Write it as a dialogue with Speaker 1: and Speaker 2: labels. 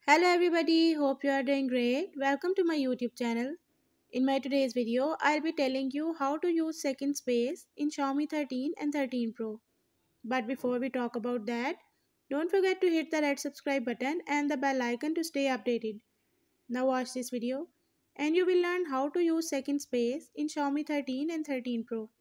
Speaker 1: Hello everybody, hope you are doing great. Welcome to my YouTube channel. In my today's video, I'll be telling you how to use second space in Xiaomi 13 and 13 Pro. But before we talk about that, don't forget to hit the red subscribe button and the bell icon to stay updated. Now watch this video and you will learn how to use second space in Xiaomi 13 and 13 Pro.